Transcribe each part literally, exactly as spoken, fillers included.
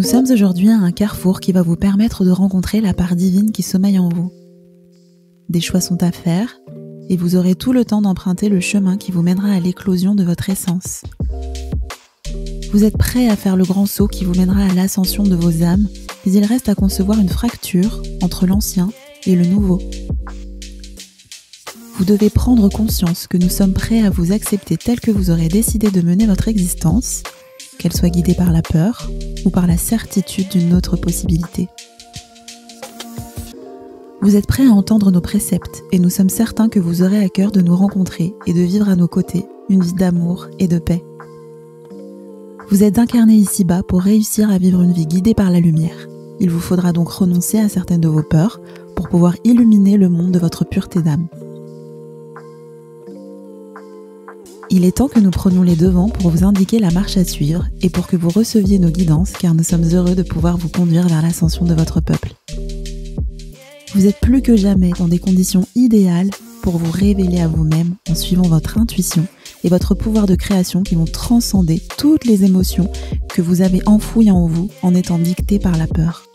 Nous sommes aujourd'hui à un carrefour qui va vous permettre de rencontrer la part divine qui sommeille en vous. Des choix sont à faire et vous aurez tout le temps d'emprunter le chemin qui vous mènera à l'éclosion de votre essence. Vous êtes prêt à faire le grand saut qui vous mènera à l'ascension de vos âmes, mais il reste à concevoir une fracture entre l'ancien et le nouveau. Vous devez prendre conscience que nous sommes prêts à vous accepter tel que vous aurez décidé de mener votre existence, qu'elle soit guidée par la peur ou par la certitude d'une autre possibilité. Vous êtes prêts à entendre nos préceptes et nous sommes certains que vous aurez à cœur de nous rencontrer et de vivre à nos côtés une vie d'amour et de paix. Vous êtes incarnés ici-bas pour réussir à vivre une vie guidée par la lumière. Il vous faudra donc renoncer à certaines de vos peurs pour pouvoir illuminer le monde de votre pureté d'âme. Il est temps que nous prenions les devants pour vous indiquer la marche à suivre et pour que vous receviez nos guidances, car nous sommes heureux de pouvoir vous conduire vers l'ascension de votre peuple. Vous êtes plus que jamais dans des conditions idéales pour vous révéler à vous-même en suivant votre intuition et votre pouvoir de création qui vont transcender toutes les émotions que vous avez enfouies en vous en étant dictées par la peur.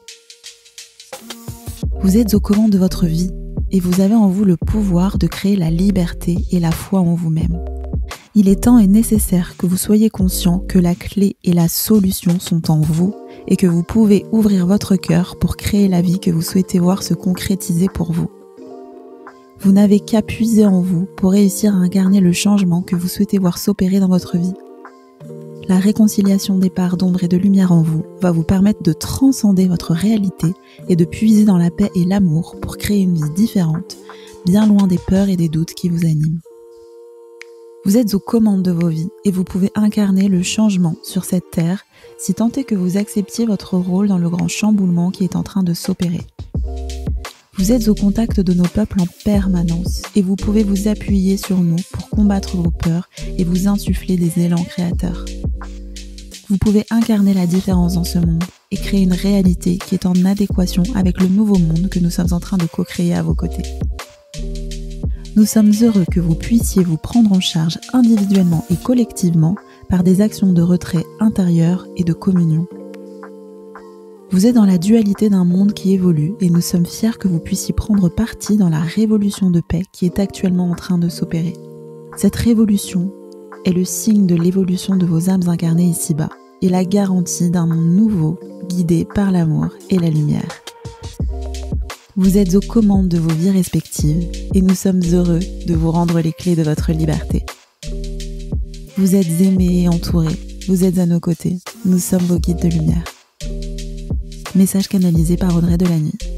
Vous êtes aux commandes de votre vie et vous avez en vous le pouvoir de créer la liberté et la foi en vous-même. Il est temps et nécessaire que vous soyez conscient que la clé et la solution sont en vous et que vous pouvez ouvrir votre cœur pour créer la vie que vous souhaitez voir se concrétiser pour vous. Vous n'avez qu'à puiser en vous pour réussir à incarner le changement que vous souhaitez voir s'opérer dans votre vie. La réconciliation des parts d'ombre et de lumière en vous va vous permettre de transcender votre réalité et de puiser dans la paix et l'amour pour créer une vie différente, bien loin des peurs et des doutes qui vous animent. Vous êtes aux commandes de vos vies et vous pouvez incarner le changement sur cette terre si tant est que vous acceptiez votre rôle dans le grand chamboulement qui est en train de s'opérer. Vous êtes au contact de nos peuples en permanence et vous pouvez vous appuyer sur nous pour combattre vos peurs et vous insuffler des élans créateurs. Vous pouvez incarner la différence dans ce monde et créer une réalité qui est en adéquation avec le nouveau monde que nous sommes en train de co-créer à vos côtés. Nous sommes heureux que vous puissiez vous prendre en charge individuellement et collectivement par des actions de retrait intérieur et de communion. Vous êtes dans la dualité d'un monde qui évolue et nous sommes fiers que vous puissiez prendre parti dans la révolution de paix qui est actuellement en train de s'opérer. Cette révolution est le signe de l'évolution de vos âmes incarnées ici-bas et la garantie d'un monde nouveau guidé par l'amour et la lumière. Vous êtes aux commandes de vos vies respectives et nous sommes heureux de vous rendre les clés de votre liberté. Vous êtes aimés et entourés, vous êtes à nos côtés, nous sommes vos guides de lumière. Message canalisé par Audrey Delany.